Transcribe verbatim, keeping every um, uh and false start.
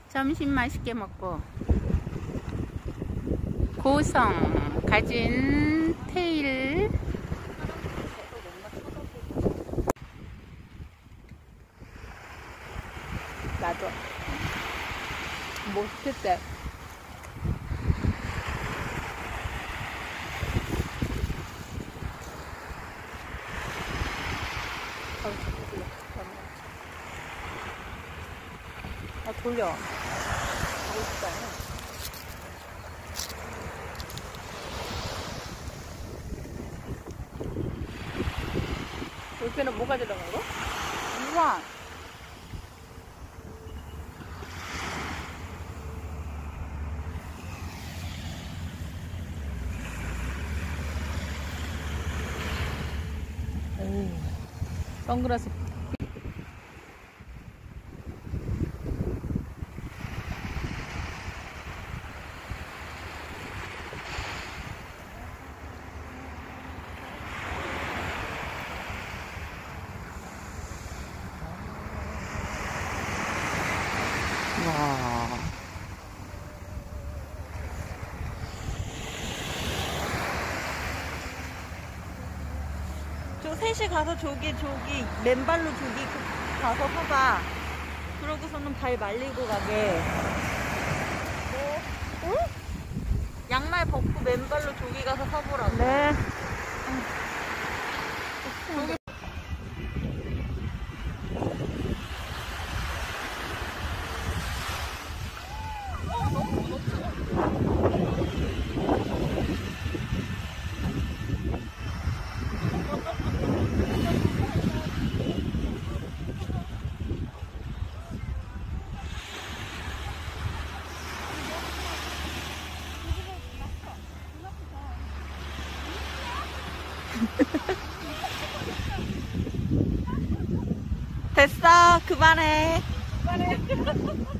점심 맛있게 먹고 고성 가진 테일 나도 못했대. 아 돌려. 하고 싶다. 옆에는 뭐가 들어간 거? 우와. 오. 선글라스. 와. 저 셋이 가서 저기 저기 맨발로 저기 가서 서봐. 그러고서는 발 말리고 가게. 어? 어? 양말 벗고 맨발로 저기 가서 서보라고. 네. 저기 됐어. 그만해. 그만해.